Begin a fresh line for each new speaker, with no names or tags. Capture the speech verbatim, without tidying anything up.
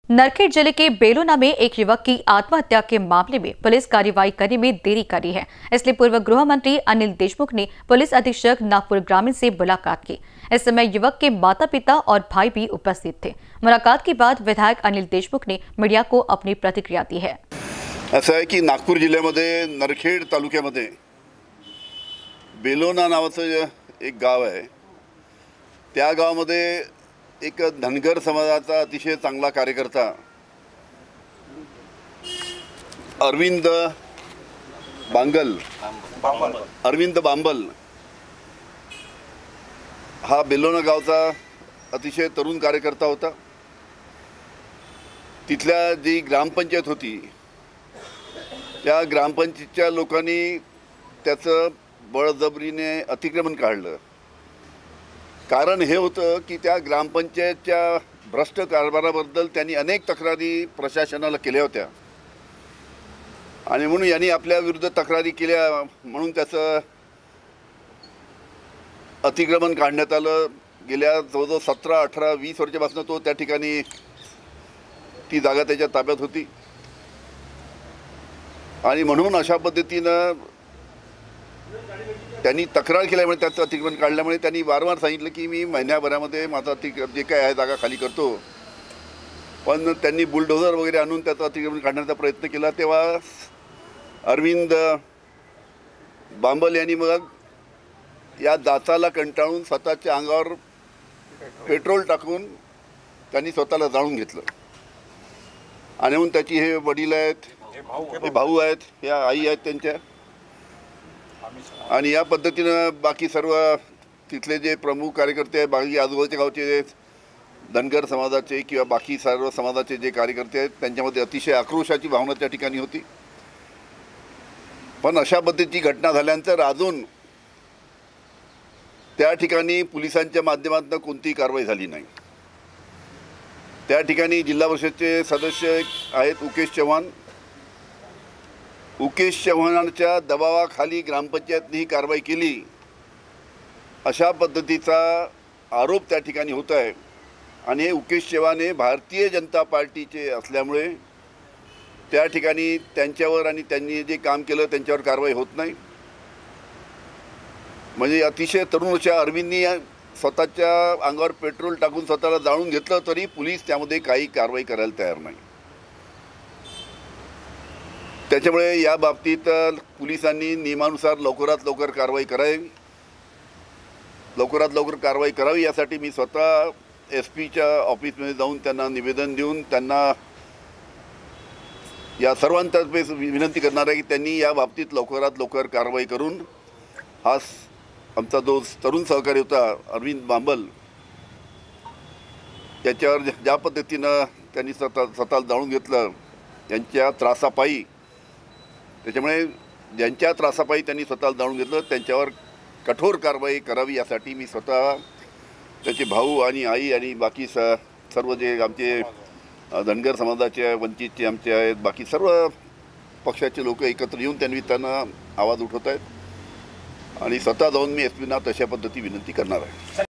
नरखेड़ जिले के बेलोना में एक युवक की आत्महत्या के मामले में पुलिस कार्रवाई करने में देरी कर रही है। इसलिए पूर्व गृह मंत्री अनिल देशमुख ने पुलिस अधीक्षक नागपुर ग्रामीण से मुलाकात की। इस समय युवक के माता पिता और भाई भी उपस्थित थे। मुलाकात के बाद विधायक अनिल देशमुख ने मीडिया को अपनी प्रतिक्रिया दी है।
ऐसा है की नागपुर जिल्ह्यामध्ये नरखेड़ तालुक्यामध्ये बेलोना नावाचं एक गाव आहे। त्या गावामध्ये एक धनगर समाजाचा अतिशय चांगला कार्यकर्ता अरविंद बांगल अरविंद बांबल हा बेलोना गावचा अतिशय तरुण कार्यकर्ता होता। तिथल्या जी ग्रामपंचायत होती त्या ग्रामपंचायतच्या लोकांनी त्याचं बळजबरीने अतिक्रमण काढलं। कारण हे होतं की त्या ग्रामपंचायतच्या भ्रष्ट कारभाराबद्दल त्यांनी अनेक तक्रारी प्रशासनाला केल्या होत्या आणि म्हणून यांनी आपल्या विरुद्ध तक्रारी केल्या म्हणून त्याचं अतिक्रमण काढण्यात आलं। गेल्या जवळजवळ सतरा अठरा वीस वर्षापासून तो त्या ठिकाणी ती जागा त्याच्या ताब्यात होती आणि म्हणून अशा पद्धतीनं त्यांनी तक्रार केल्यामुळे त्याचं अतिक्रमण काढल्यामुळे त्यांनी वारंवार सांगितलं की मी महिन्याभरामध्ये माझं अतिक्रमण जे काय आहे जागा खाली करतो। पण त्यांनी बुलडोझर वगैरे आणून त्याचं अतिक्रमण काढण्याचा प्रयत्न केला। तेव्हा अरविंद बांबल यांनी मग या जाचाला कंटाळून स्वतःच्या अंगावर पेट्रोल टाकून त्यांनी स्वतःला जाळून घेतलं आणि म्हणून त्याची हे वडील आहेत, हे भाऊ आहेत, ह्या आई आहेत त्यांच्या आणि या पद्धतीनं बाकी सर्व तिथले जे प्रमुख कार्यकर्ते आहेत, बाकी आजूबाजूच्या गावचे धनगर समाजाचे किंवा बाकी सर्व समाजाचे जे कार्यकर्ते आहेत त्यांच्यामध्ये अतिशय आक्रोशाची भावना त्या ठिकाणी होती। पण अशा पद्धतीची घटना झाल्यानंतर अजून त्या ठिकाणी पोलिसांच्या माध्यमातून कोणतीही कारवाई झाली नाही। त्या ठिकाणी जिल्हा परिषदेचे सदस्य आहेत उकेश चव्हाण उकेश चव्हाणांच्या दबावाखाली ग्रामपंचायतने ही कारवाई केली अशा पद्धतीचा आरोप त्या ठिकाणी होत आहे आणि हे उकेश चव्हाण हे भारतीय जनता पार्टीचे असल्यामुळे त्या ठिकाणी त्यांच्यावर आणि त्यांनी जे काम केलं त्यांच्यावर कारवाई होत नाही। म्हणजे अतिशय तरुण अशा अरविंदनी स्वतःच्या अंगावर पेट्रोल टाकून स्वतःला जाळून घेतलं तरी पोलीस त्यामध्ये काही कारवाई करायला तयार नाही। त्याच्यामुळे या बाबतीत पोलिसांनी नियमानुसार लवकरात लवकर कारवाई करावी लवकरात लवकर कारवाई करावी यासाठी मी स्वतः एस पीच्या ऑफिसमध्ये जाऊन त्यांना निवेदन देऊन त्यांना या सर्वांतर्फे विनंती करणार आहे की त्यांनी या बाबतीत लवकरात लवकर कारवाई करून हा आमचा जो तरुण सहकारी होता अरविंद बांबल त्याच्यावर ज्या पद्धतीनं त्यांनी स्वतः स्वतःला जाळून घेतलं यांच्या त्रासापायी त्याच्यामुळे ज्यांच्या त्रासापायी त्यांनी स्वतःला जाणून घेतलं त्यांच्यावर कठोर कारवाई करावी यासाठी मी स्वतः त्याचे भाऊ आणि आई आणि बाकी स सर्व जे आमचे धनगर समाजाचे वंचितचे आमचे आहेत बाकी सर्व पक्षाचे लोक एकत्र येऊन त्यांनी त्यांना आवाज उठवत आहेत आणि स्वतः जाऊन मी एस पीना तशा पद्धती विनंती करणार आहे।